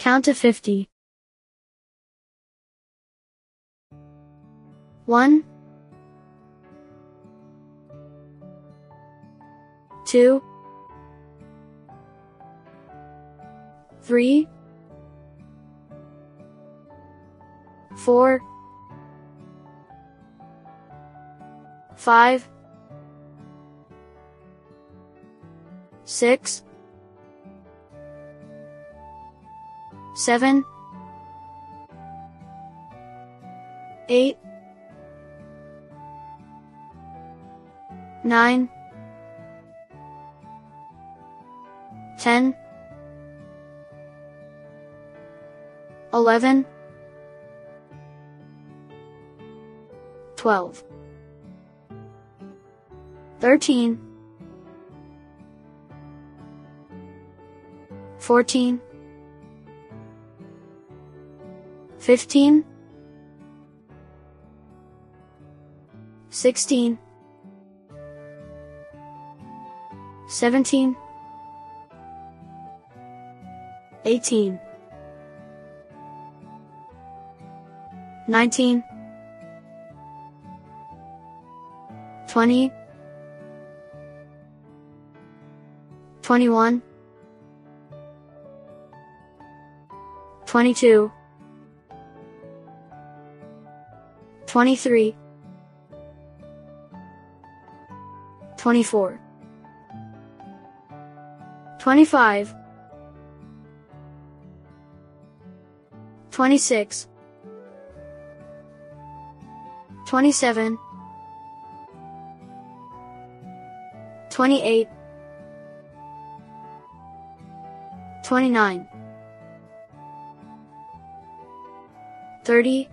Count to 50. 1, 2, 3, 4, 5, 6, 7, 8, 9, 10, 11, 12, 13, 14, 15, 16, 17, 18, 19, 20, 21, 22, 23, 24, 25, 26, 27, 28, 29, 30,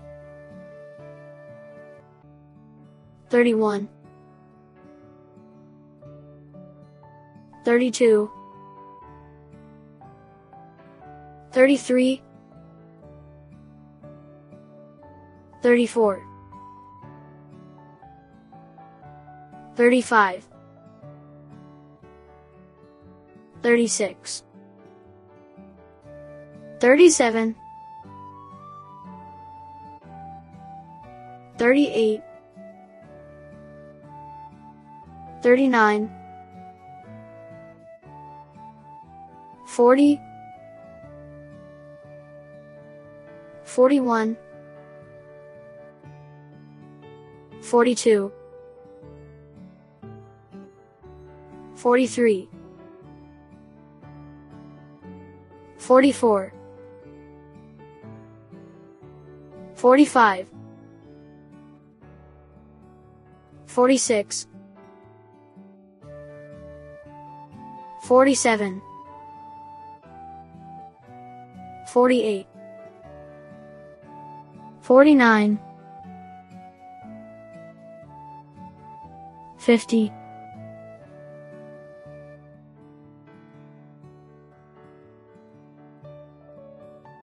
31, 32, 33, 34, 35, 36, 37, 38, 39, 40, 41, 42, 43, 44, 45, 46, 47, 48, 49, 50.